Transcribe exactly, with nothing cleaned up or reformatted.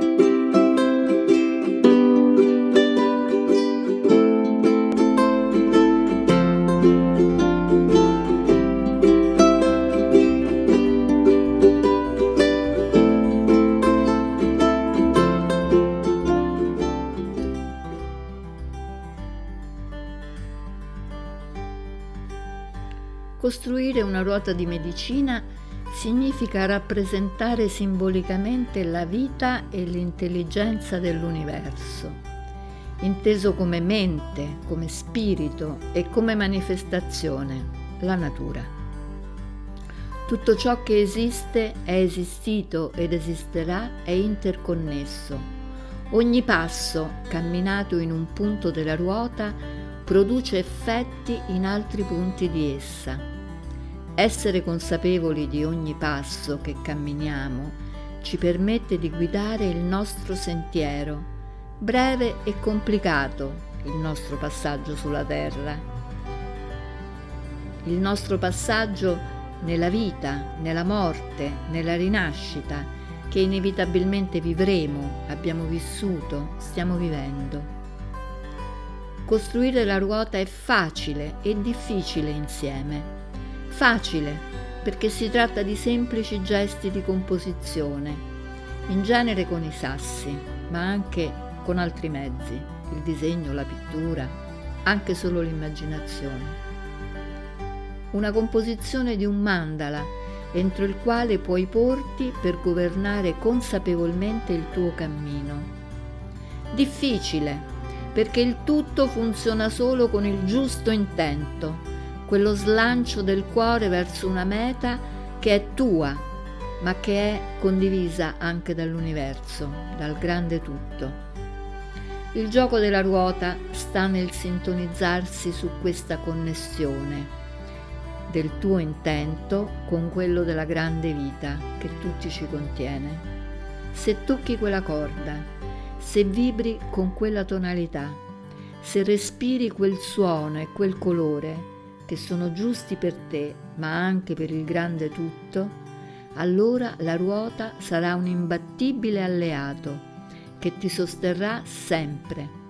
Costruire una ruota di medicina significa rappresentare simbolicamente la vita e l'intelligenza dell'universo, inteso come mente, come spirito e come manifestazione, la natura. Tutto ciò che esiste, è esistito ed esisterà, è interconnesso. Ogni passo camminato in un punto della ruota produce effetti in altri punti di essa. Essere consapevoli di ogni passo che camminiamo ci permette di guidare il nostro sentiero, breve e complicato il nostro passaggio sulla terra. Il nostro passaggio nella vita, nella morte, nella rinascita, che inevitabilmente vivremo, abbiamo vissuto, stiamo vivendo. Costruire la ruota è facile e difficile insieme. Facile perché si tratta di semplici gesti di composizione, in genere con i sassi, ma anche con altri mezzi, il disegno, la pittura, anche solo l'immaginazione. Una composizione di un mandala entro il quale puoi porti per governare consapevolmente il tuo cammino. Difficile perché il tutto funziona solo con il giusto intento, quello slancio del cuore verso una meta che è tua, ma che è condivisa anche dall'universo, dal grande tutto. Il gioco della ruota sta nel sintonizzarsi su questa connessione del tuo intento con quello della grande vita che tutti ci contiene. Se tocchi quella corda, se vibri con quella tonalità, se respiri quel suono e quel colore che sono giusti per te, ma anche per il grande tutto, allora la ruota sarà un imbattibile alleato che ti sosterrà sempre.